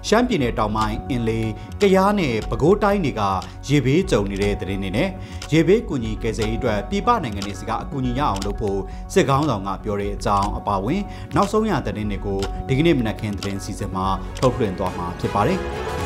ရှမ်းပြည်နယ်တောင်ပိုင်းအင်းလေးကယားနဲ့ပဲခူးတိုင်းတွေကရေဘေးကြုံနေတဲ့သတင်းတွေနဲ့ရေဘေးကူညီကယ်ဆယ်ရေးအတွက်ပြည်ပနိုင်ငံတွေစီကအကူအညီရအောင်လုပ်ဖို့စစ်ကောင်းဆောင်ကပြောတဲ့အကြောင်းအပါအဝင်နောက်ဆုံးရသတင်းတွေကိုဒီကနေ့မနက်ခင်းသတင်းစီစဉ်မှာထုတ်လွှင့်သွားမှာဖြစ်ပါတယ်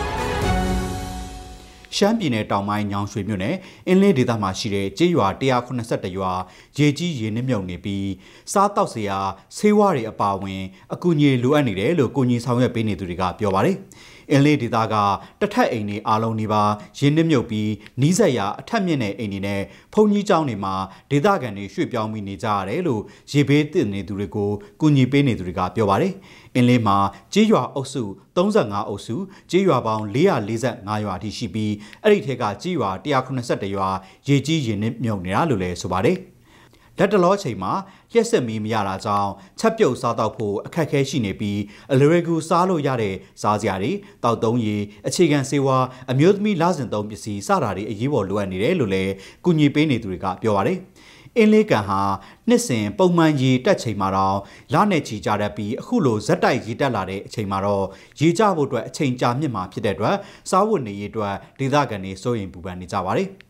ရှမ်းပြည်နယ်တောင်ပိုင်းညောင်ရွှေမြို့နယ်အင်းလေးဒေသမှာရှိတဲ့ကျေးရွာ181ရွာရေကြီးရေနစ်မြုပ်နေပြီးစားတောက်စရာဆေးဝါးတွေအပါအဝင်အကူအညီလိုအပ်နေတယ်လို့ကူညီဆောင်ရွက်ပေးနေသူတွေကပြောပါတယ်။အင်းလေးဒေသကတထက်အိမ်တွေအားလုံးဒီပါရေနစ်မြုပ်ပြီးနီးစပ်ရာအထက်မြင့်တဲ့အိမ်တွေနဲ့ဘုံကြီးကျောင်းတွေမှာဒေသခံတွေရွှေ့ပြောင်းပြီးနေကြရတယ်လို့ရေဘေးသင့်နေသူတွေကိုကူညီပေးနေသူတွေကပြောပါတယ်။အင်းလေးမှာကျေးရွာအုပ်စု35အုပ်စုကျေးရွာပေါင်း445ရွာအထိရှိပြီးအဲ့ဒီထက်ကကျေးရွာ181ရွာရေကြီးရေနစ်မြုပ်နေတာလို့လည်းဆိုပါတယ်။လက်တလောချိန်မှာလျှက်စစ်မီးမရတာကြောင့်ချက်ပြုတ်စားတော့ဖို့အခက်အခဲရှိနေပြီးအလွယ်ကူစားလို့ရတဲ့စားစရာတွေတောက်သုံးရည်အခြေခံဆေးဝါးအမျိုးသမီးလစဉ်သုံးပစ္စည်းစတာတွေအရေးပေါ်လိုအပ်နေတယ်လို့လည်းကူညီပေးနေသူတွေကပြောပါတယ်။အင်းလေးကန်ဟာနှစ်စဉ်ပုံမှန်ရေတက်ချိန်မှာတော့လနဲ့ချီကြတတ်ပြီးအခုလိုဇက်တိုက်ရေတက်လာတဲ့အချိန်မှာတော့ရေကျဖို့အတွက်အချိန်ကြာမြင့်မှာဖြစ်တဲ့အတွက်စားဝတ်နေရေးအတွက်ဒေသခံတွေစိုးရိမ်ပူပန်နေကြပါတယ်။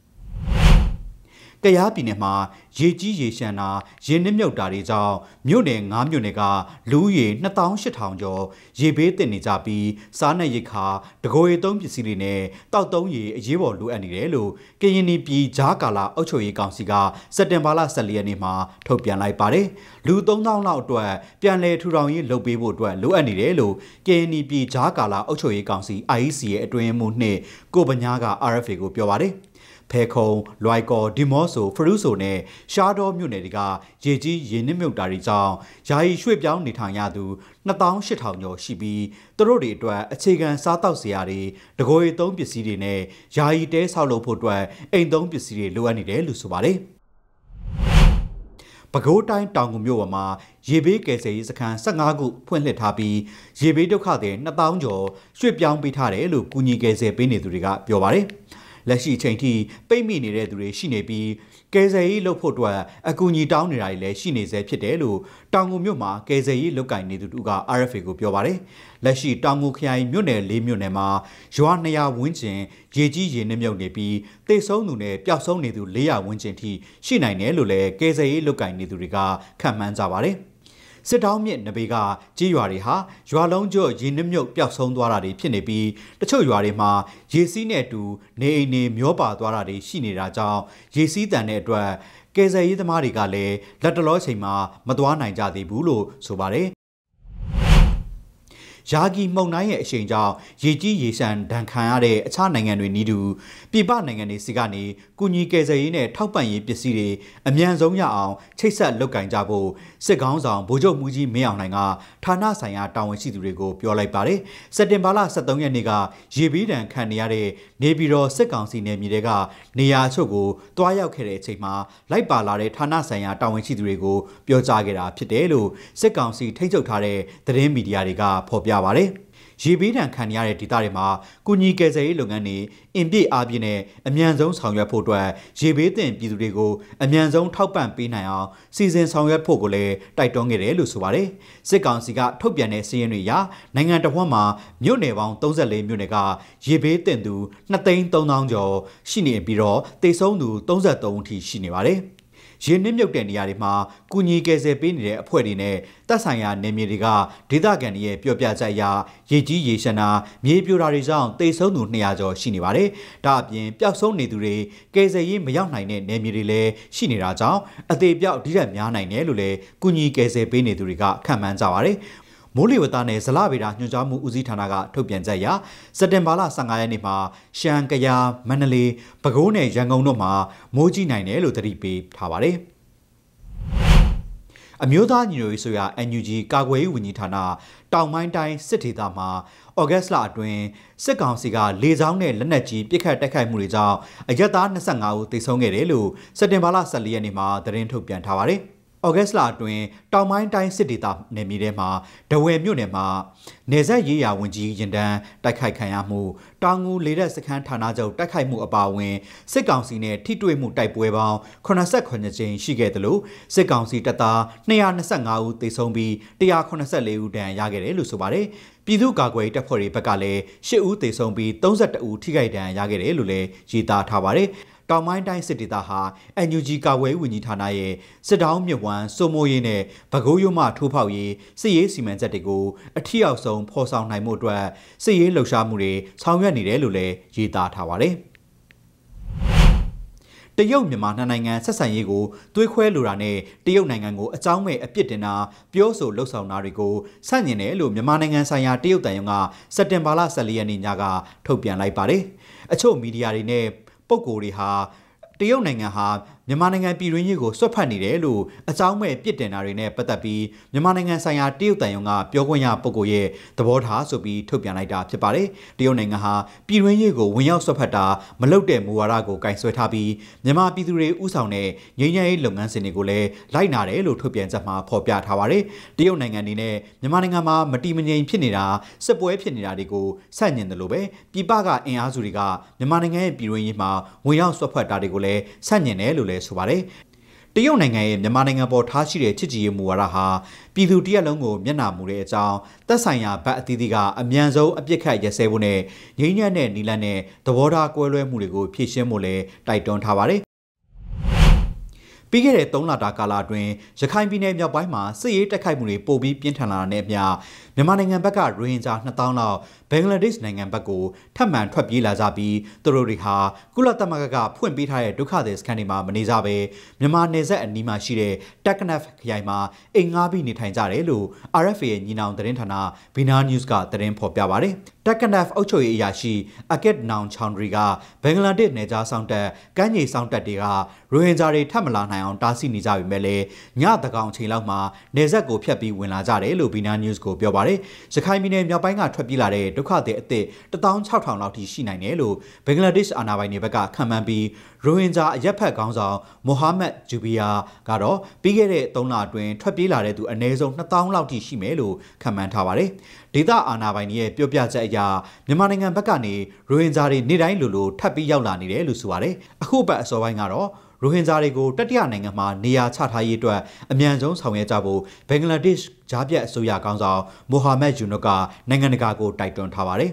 ကယားပြည်နယ်မှာရေကြီးရေရှမ်းတာရေနစ်မြုပ်တာတွေကြောင့်မြို့နယ်9မြို့နယ်ကလူဦးရေ28,000ကျော်ရေဘေးသင့်နေကြပြီးစားနပ်ရိက္ခာတကိုယ်ရည်သုံးပစ္စည်းတွေနဲ့တောက်သုံးရည်အရေးပေါ်လိုအပ်နေတယ်လို့ကရင်ပြည်ကြားကာလအုပ်ချုပ်ရေးကောင်စီကစက်တင်ဘာလ14ရက်နေ့မှာထုတ်ပြန်လိုက်ပါတယ်။လူ3000လောက်အတွက်ပြန်လည်ထူထောင်ရေးလုပ်ပေးဖို့အတွက်လိုအပ်နေတယ်လို့ကရင်ပြည်ကြားကာလအုပ်ချုပ်ရေးကောင်စီ IEC ရဲ့အတွင်းမှုနှင့်ကိုပညာက RFA ကိုပြောပါတယ်။ဖဲခုံလွိုက်ကော်ဒီမော့ဆိုဖရူးဆိုနဲ့ရှားတော်မြို့နယ်တွေကရေကြီးရေနစ်မြုပ်တာတွေကြောင့်ယာယီရွှေ့ပြောင်းနေထိုင်ရသူ28,000ကျော်ရှိပြီးသူတို့တွေအတွက်အခြေခံစားတောက်စရာတွေတကိုယ်ရည်သုံးပစ္စည်းတွေနဲ့ယာယီတဲဆောက်လုပ်ဖို့အတွက်အိမ်သုံးပစ္စည်းတွေလိုအပ်နေတယ်လို့ဆိုပါတယ်ပဲခူးတိုင်းတောင်ငူမြို့ပေါ်မှာရေဘေးကယ်ဆယ်ရေးစခန်း15ခုဖွင့်လှစ်ထားပြီးရေဘေးဒုက္ခသည်2000ကျော်ရွှေ့ပြောင်းပေးထားတယ်လို့ကူညီကယ်ဆယ်ပေးနေသူတွေကပြောပါတယ်လက်ရှိချိန်ထိပိတ်မိနေတဲ့သူတွေရှိနေပြီးကယ်ဆယ်ရေးလုပ်ဖို့အတွက်အကူအညီတောင်းနေတာတွေလည်းရှိနေသေးဖြစ်တယ်လို့တောင်ငူမြို့မှာကယ်ဆယ်ရေးလုပ်ကိုင်နေသူတို့က RFA ကိုပြောပါတယ်။လက်ရှိတောင်ငူခရိုင်မြို့နယ်4မြို့နယ်မှာရွာ200ဝန်းကျင်ရေကြီးရေနစ်မြုပ်နေပြီးတိတ်ဆုံးသူနဲ့ပျောက်ဆုံးနေသူ400ဝန်းကျင်ထိရှိနိုင်တယ်လို့လည်းကယ်ဆယ်ရေးလုပ်ကိုင်နေသူတွေကခန့်မှန်းကြပါတယ်။စစ်တောင်းမြစ်နဘေကကြီးရွာတွေဟာရွာလုံးကျော်ရေနစ်မြုပ်ပျောက်ဆုံးသွားတာတွေဖြစ်နေပြီးတချို့ရွာတွေမှာရေစီးနဲ့တူနေအိမ်တွေမျောပါသွားတာတွေရှိနေတာကြောင့်ရေစီးတန်တဲ့အတွက်ကယ်ဆယ်ရေးသမားတွေကလည်းလက်တလောချိန်မှာမသွားနိုင်ကြသေးဘူးလို့ဆိုပါတယ်ယာဂီမုံတိုင်းရဲ့အရှိန်ကြောင့်ရေကြီးရေရှမ်းဒဏ်ခံရတဲ့အခြားနိုင်ငံတွေနီးတူပြည်ပနိုင်ငံတွေစီကနေကုညီကယ်ဆယ်ရေးနဲ့ထောက်ပံ့ရေးပစ္စည်းတွေအမြန်ဆုံးရအောင်ချိတ်ဆက်လုပ်ကင်ကြဖို့စစ်ကောင်းဆောင်ဗိုလ်ချုပ်မှုကြီးမင်းအောင်လှိုင်ကဌာနဆိုင်ရာတာဝန်ရှိသူတွေကိုပြောလိုက်ပါတယ်။စက်တင်ဘာလ23ရက်နေ့ကရေဘေးဒဏ်ခံနေရတဲ့နေပြည်တော်စစ်ကောင်စီနယ်မြေတွေကနေရာအချို့ကိုတွားရောက်ခဲ့တဲ့အချိန်မှာလိုက်ပါလာတဲ့ဌာနဆိုင်ရာတာဝန်ရှိသူတွေကိုပြောကြားခဲ့တာဖြစ်တယ်လို့စစ်ကောင်စီထိန်းချုပ်ထားတဲ့သတင်းမီဒီယာတွေကဖော်ပြပါတယ်။ရေဘေးဒဏ်ခံရတဲ့ဒေသတွေမှာကုညီကယ်ဆယ်ရေးလုပ်ငန်းတွေအင်ပြည့်အားပြည့်နဲ့အမြန်ဆုံးဆောင်ရွက်ဖို့အတွက်ရေဘေးသင့်ပြည်သူတွေကိုအမြန်ဆုံးထောက်ပံ့ပေးနိုင်အောင်စီစဉ်ဆောင်ရွက်ဖို့ကိုလည်းတိုက်တွန်းခဲ့တယ်လို့ဆိုပါတယ်။စစ်ကောင်စီကထုတ်ပြန်တဲ့စာရင်းတွေအရနိုင်ငံတော်ဝန်မှာမြို့နယ်ပေါင်း34မြို့နယ်ကရေဘေးသင့်သူ2,300,000ကျော်ရှိနေပြီးတော့တိတ်ဆုံးသူ33ဦးထိရှိနေပါတယ်။ရေနစ်မြုပ်တဲ့နေရာတွေမှာကုညီကယ်ဆယ်ပေးနေတဲ့အဖွဲ့တွေနဲ့တပ်ဆိုင်ရာနယ်မြေတွေကဒေသခံတွေရဲ့ပြောပြချက်အရရေကြီးရေရှမ်းတာမြေပြိုတာတွေကြောင့်တိတ်ဆုံးသူ200ကျော်ရှိနေပါတယ်။ဒါအပြင်ပျောက်ဆုံးနေသူတွေကယ်ဆယ်ရေးမရောက်နိုင်တဲ့နယ်မြေတွေလည်းရှိနေတာကြောင့်အသေးပြောက်ဒီထက်များနိုင်တယ်လို့လည်းကုညီကယ်ဆယ်ပေးနေသူတွေကခန့်မှန်းကြပါတယ်။မိုးလေဝသနဲ့ဇလဗေဒညွှန်ကြားမှုဦးစီးဌာနကထုတ်ပြန်ချက်အရစက်တင်ဘာလ15ရက်နေ့မှာရှမ်းကယားမန္တလေးပဲခူးနဲ့ရန်ကုန်တို့မှာမိုးကြီးနိုင်တယ်လို့သတိပေးထားပါတယ်။အမျိုးသားညီညွတ်ရေးဆိုရာ NUG ကာကွယ်ရေးဝန်ကြီးဌာနတောင်ပိုင်းတိုင်းစစ်ဒေသမှာဩဂတ်စ်လအတွင်းစစ်ကောင်စီကလေကြောင်းနဲ့လက်နက်ကြီးပစ်ခတ်တိုက်ခိုက်မှုတွေကြောင့်အရက်သား25ဦးသေဆုံးခဲ့တယ်လို့စက်တင်ဘာလ14ရက်နေ့မှာသတင်းထုတ်ပြန်ထားပါတယ်။ဩဂတ်စ်လအတွင်းတောင်ပိုင်းတိုင်းစစ်ဒေသနယ်မြေထဲမှာဒဝယ်မြို့နယ်မှာနေဆက်ရေးရာဝန်ကြီးရင်တန်းတိုက်ခိုက်ခံရမှုတောင်ငူလေတပ်စခန်းဌာနချုပ်တိုက်ခိုက်မှုအပါအဝင်စစ်ကောင်စီနဲ့ထိတွေ့မှုတိုက်ပွဲပေါင်း89ကြိမ်ရှိခဲ့တယ်လို့စစ်ကောင်စီတပ်သား225ဦးသေဆုံးပြီး184ဦးဒဏ်ရာရခဲ့တယ်လို့ဆိုပါတယ်ပြည်သူ့ကာကွယ်တပ်ဖွဲ့တွေဘက်ကလည်း10ဦးသေဆုံးပြီး32ဦးထိခိုက်ဒဏ်ရာရခဲ့တယ်လို့လည်းရေးသားထားပါတယ်တောင်ပိုင်းတိုင်းစစ်ဒေသဟာ NUG ကာကွယ်ဝန်ကြီးဌာနရဲ့စစ်တောင်းမြစ်ဝမ်းစိုးမိုးရေးနဲ့ဗကိုးရိုးမှထိုးဖောက်ရေးစစ်ရေးစီမံချက်တွေကိုအထီရောက်ဆုံးဖော်ဆောင်နိုင်မှုအတွက်စစ်ရေးလှုပ်ရှားမှုတွေဆောင်ရွက်နေတယ်လို့လည်းရေးသားထားပါတယ်တရုတ်မြန်မာနှစ်နိုင်ငံဆက်ဆံရေးကိုသွေးခွဲလိုတာနဲ့တရုတ်နိုင်ငံကိုအကြောင်းမဲ့အပြစ်တင်တာပြောဆိုလှုပ်ဆောင်တာတွေကိုဆန့်ကျင်တယ်လို့မြန်မာနိုင်ငံဆိုင်ရာတရုတ်တန်ယုံကစက်တင်ဘာလ14ရက်နေ့ညကထုတ်ပြန်လိုက်ပါတယ်အချို့မီဒီယာတွေနဲ့ပုဂ္ဂိုလ်တွေဟာတရုတ်နိုင်ငံဟာမြန်မာနိုင်ငံပြည်တွင်းရေးကိုဆွတ်ဖက်နေတယ်လို့အကြောင်းမဲ့ပြစ်တင်တာတွေနဲ့ပတ်သက်ပြီးမြန်မာနိုင်ငံဆိုင်ရာတရုတ်တန်ယုံကပြောခွင့်ရပုဂ္ဂိုလ်ရဲ့သဘောထားဆိုပြီးထုတ်ပြန်လိုက်တာဖြစ်ပါတယ်။တရုတ်နိုင်ငံဟာပြည်တွင်းရေးကိုဝင်ရောက်ဆွတ်ဖက်တာမလုပ်တဲ့မူဝါဒကိုကင်ဆွဲထားပြီးမြန်မာပြည်သူတွေဥဆောင်တဲ့ငြိမ်းချမ်းရေးလုပ်ငန်းစဉ်တွေကိုလည်းလိုက်နာတယ်လို့ထုတ်ပြန်ချက်မှာဖော်ပြထားပါတယ်။တရုတ်နိုင်ငံအနေနဲ့မြန်မာနိုင်ငံမှာမတည်မငြိမ်ဖြစ်နေတာစစ်ပွဲဖြစ်နေတာတွေကိုဆန့်ကျင်တယ်လို့ပဲပြည်ပကအင်အားစုတွေကမြန်မာနိုင်ငံရဲ့ပြည်တွင်းရေးမှာဝင်ရောက်ဆွတ်ဖက်တာတွေကိုလည်းဆန့်ကျင်တယ်လို့လည်းဆိုပါတယ်တရုတ်နိုင်ငံရဲ့မြန်မာနိုင်ငံပေါ်ထားရှိတဲ့ချစ်ကြည်ရေးမူဝါဒဟာပြည်သူတရက်လုံးကိုမျက်နှာမူတဲ့အကြောင်းသက်ဆိုင်ရာဗတ်အသီးသီးကအမြန်ဆုံးအပြစ်ခတ်ရစဲဖို့နဲ့ငြိမ်းချမ်းတဲ့နီလန်းနဲ့သဘောထားကွဲလွဲမှုတွေကိုဖြေရှင်းဖို့လည်းတိုက်တွန်းထားပါတယ်ပြီးခဲ့တဲ့3လတာကာလအတွင်းရခိုင်ပြည်နယ်မြောက်ပိုင်းမှာစစ်ရေးတိုက်ခိုက်မှုတွေပိုပြီးပြင်းထန်လာတာနဲ့အမျှမြန်မာနိုင်ငံဘက်ကရိုဟင်ဂျာ2000လောက်ဘင်္ဂလားဒေ့ရှ်နိုင်ငံဘက်ကိုထပ်မံထွက်ပြေးလာကြပြီးသူတို့တွေဟာကုလသမဂ္ဂကဖွင့်ပေးထားတဲ့ဒုက္ခသည်စခန်းတွေမှာမနေကြဘဲမြန်မာနယ်စပ်အနီးမှာရှိတဲ့တက်ခနက်ခရိုင်မှာအိမ်ငှားပြီးနေထိုင်ကြတယ်လို့ RFA ရဲ့ညီနောင်သတင်းဌာန Bina News ကသတင်းဖော်ပြပါတယ်တက်ခနက်အုပ်ချုပ်ရေးအရာရှိအကက်နောင်ချောင်ဒရီကဘင်္ဂလားဒေ့ရှ်နယ်ခြားဆောင်တက်ကမ်းခြေဆောင်တက်တွေကရိုဟင်ဂျာတွေထပ်မလာနိုင်အောင်တားဆီးနေကြပြီမဲ့လေညတကောင်ချိန်လောက်မှာနယ်စပ်ကိုဖျက်ပြီးဝင်လာကြတယ်လို့ Bina News ကိုပြောပါတယ်ရခိုင်ပြည်နယ်မြောက်ပိုင်းကထွက်ပြေးလာတဲ့ဒုက္ခသည်အသစ်16000လောက်ထိရှိနိုင်တယ်လို့ဘင်္ဂလားဒေ့ရှ်အာဏာပိုင်တွေဘက်ကခန့်မှန်းပြီးရိုဟင်ဂျာအရက်ဖက်ခေါင်းဆောင်မိုဟာမက်ဂျူဘီယာကတော့ပြီးခဲ့တဲ့3လအတွင်းထွက်ပြေးလာတဲ့သူအနည်းဆုံး2000လောက်ထိရှိမယ်လို့ခန့်မှန်းထားပါတယ်ဒေသအာဏာပိုင်တွေရဲ့ပြောပြချက်အရမြန်မာနိုင်ငံဘက်ကနေရိုဟင်ဂျာတွေနေ့တိုင်းလိုထပ်ပြီးရောက်လာနေတယ်လို့ဆိုပါတယ်အခုပတ်အစောပိုင်းကတော့ရိုဟင်ဂျာတွေကိုတတိယနိုင်ငံမှာနေရာချထားရေးအတွက်အမြန်ဆုံးဆောင်ရွက်ကြဖို့ဘင်္ဂလားဒေ့ရှ်ဂျားပြတ်အစိုးရကောင်ဆောင်မိုဟာမက်ယူနုကနိုင်ငံတကာကိုတိုက်တွန်းထားပါတယ်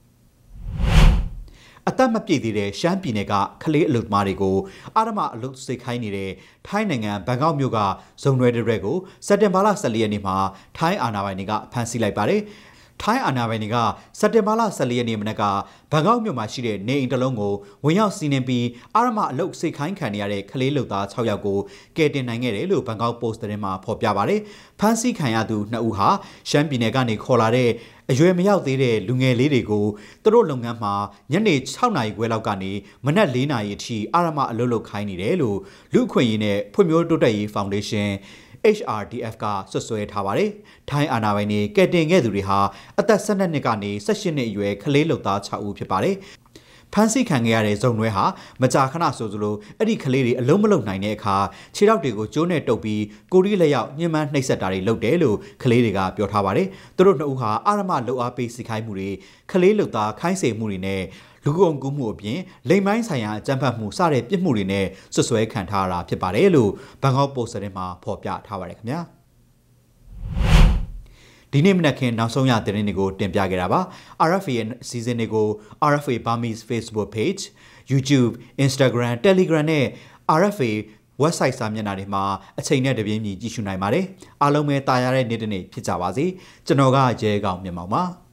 အသက်မပြည့်သေးတဲ့ရှမ်းပြည်နယ်ကကလေးအလုသမားတွေကိုအာရမအလုစိတ်ခိုင်းနေတဲ့ထိုင်းနိုင်ငံဘန်ကောက်မြို့ကဇုံရွယ်တွေကိုစက်တင်ဘာလ14ရက်နေ့မှာထိုင်းအာဏာပိုင်တွေကဖမ်းဆီးလိုက်ပါတယ်ထိုင်းအာဏာပိုင်တွေကစက်တင်ဘာလ14ရက်နေ့မနက်ကဘန်ကောက်မြို့မှာရှိတဲ့နေအိမ်တစ်လုံးကိုဝင်ရောက်စီးနင်းပြီးအာရမအလုစိတ်ခိုင်းခံရတဲ့ကလေးလုပ်သား6ယောက်ကိုကယ်တင်နိုင်ခဲ့တယ်လို့ဘန်ကောက်ပို့စ်သတင်းမှာဖော်ပြပါတယ်။ဖမ်းဆီးခံရသူ2ဦးဟာရှမ်းပြည်နယ်ကနေခေါ်လာတဲ့အရွယ်မရောက်သေးတဲ့လူငယ်လေးတွေကိုသူတို့လုပ်ငန်းမှာညနေ6နာရီခွဲလောက်ကနေမနက်4နာရီအထိအာရမအလုခိုင်းနေတယ်လို့လူ့အခွင့်အရေးနဲ့ဖွံ့ဖြိုးတိုးတက်ရေးဖောင်ဒေးရှင်းHRDF ကဆွဆွဲထားပါတယ်။ထိုင်းအာဏာပိုင်တွေကယ်တင်ခဲ့သူတွေဟာအသက်12နှစ်ကနေ18နှစ်အရွယ်ကလေးလုပ်သား6ဦးဖြစ်ပါတယ်။ဖမ်းဆီးခံခဲ့ရတဲ့ဇုံနွဲဟာမကြာခဏဆိုသလိုအဲ့ဒီကလေးတွေအလုံးမလုံးနိုင်တဲ့အခါခြေထောက်တွေကိုကျိုးနဲ့တုပ်ပြီးကိုရီးလက်ရောက်ညှဉ်းပန်းနှိပ်စက်တာတွေလုပ်တယ်လို့ကလေးတွေကပြောထားပါတယ်။သူတို့2ဦးဟာအာရမလှုပ်အားပေးစီခိုင်းမှုတွေကလေးလုပ်သားခိုင်းစေမှုတွေနဲ့လူကုန်ကူးမှုအပြင်လိမ်မိုင်းဆိုင်ရာအကြမ်းဖက်မှုစတဲ့ပြစ်မှုတွေနဲ့ဆွဆွဲခံထားရတာဖြစ်ပါတယ်လို့ဘန်ကောက်ပို့စ်သတင်းမှာဖော်ပြထားပါတယ်ခင်ဗျာဒီနေ့မနက်ခင်းနောက်ဆုံးရသတင်းတွေကိုတင်ပြခဲ့တာပါ RFA ရဲ့စီစဉ်တွေကို RFA Burmese Facebook Page YouTube Instagram Telegram နဲ့ RFA website စာမျက်နှာတွေမှာအချိန်နဲ့တပြေးညီကြည့်ရှုနိုင်ပါတယ်အားလုံးပဲတာယာတဲ့နေ့တစ်နေ့ဖြစ်ကြပါစေကျွန်တော်ကရဲကောင်မြန်မာပါ